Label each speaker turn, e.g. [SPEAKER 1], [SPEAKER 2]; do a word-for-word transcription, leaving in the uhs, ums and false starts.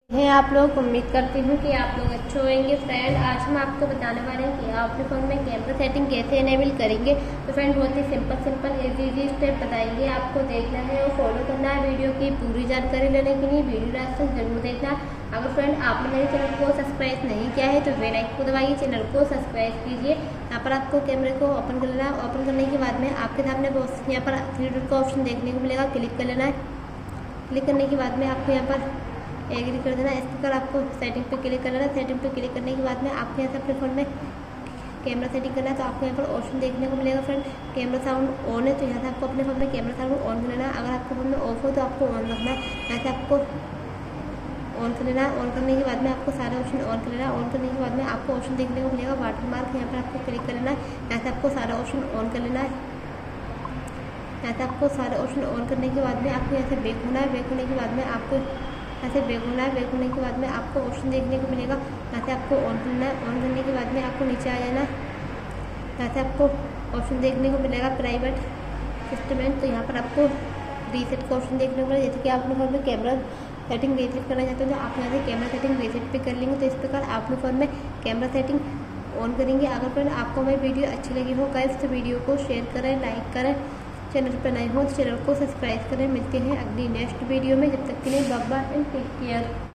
[SPEAKER 1] हैं आप लोग। उम्मीद करती हूँ कि आप लोग अच्छे होंगे। फ्रेंड, आज हम आपको बताने वाले हैं कि आप अपने फ़ोन में कैमरा सेटिंग कैसे इनेबल करेंगे। तो फ्रेंड, बहुत ही simple simple easy easy step बताएंगे, आपको देखना है और फॉलो करना है। वीडियो की पूरी जानकारी लेने के लिए वीडियो लास्ट तक जरूर देखना। अगर फ्रेंड आपने मेरे चैनल को सब्सक्राइब नहीं किया है तो बेल आइकन को दबाइए, चैनल को सब्सक्राइब कीजिए। यहाँ पर आपको कैमरे को ओपन कर लेना है। ओपन करने के बाद में आपके सामने बहुत यहाँ पर थ्री डॉट का ऑप्शन देखने को मिलेगा, क्लिक कर लेना है। क्लिक करने के बाद में आपको यहाँ पर एग्री कर देना। इस प्रकार आपको सेटिंग पे क्लिक कर लेना। सेटिंग पे क्लिक करने के बाद में आपको यहाँ से अपने फ़ोन में कैमरा सेटिंग करना है। तो आपको यहाँ पर ऑप्शन देखने को मिलेगा फ्रेंड, कैमरा साउंड ऑन है, तो यहाँ से आपको अपने फ़ोन में कैमरा साउंड ऑन कर लेना है। अगर आपके फ़ोन में ऑफ हो तो आपको ऑन रखना है। यहाँ से आपको ऑन कर लेना है। ऑन करने के बाद में आपको सारे ऑप्शन ऑन कर लेना है। ऑन करने के बाद में आपको ऑप्शन देखने को मिलेगा वाटर मार्क, यहाँ पर आपको क्लिक कर लेना है। यहाँ से आपको सारा ऑप्शन ऑन कर लेना है। यहाँ से आपको सारे ऑप्शन ऑन करने के बाद में आपको यहाँ से बैक होना है। बैक होने के बाद में आपको यहाँ से बैक होना है। बैक होने के बाद में आपको ऑप्शन देखने को मिलेगा, यहाँ से आपको ऑन करना है। ऑन करने के बाद में आपको नीचे आ जाना है। यहाँ से आपको ऑप्शन देखने को मिलेगा प्राइवेट सिस्टम, तो यहाँ पर आपको रीसेट का ऑप्शन देखने को मिलेगा। जैसे कि आप अपने फ़ोन में कैमरा सेटिंग रीसेट करना चाहते हैं तो आप यहाँ से कैमरा सेटिंग रीसेट पे कर लेंगे। तो इस प्रकार आप अपने फ़ोन में कैमरा सेटिंग ऑन करेंगे। अगर फ्रेंड आपको मेरी वीडियो अच्छी लगी हो गाइस तो वीडियो को शेयर करें, लाइक करें। चैनल पर नए हो तो चैनल को सब्सक्राइब करें। मिलते हैं अगली नेक्स्ट वीडियो में, जब तक के लिए bye bye and take care.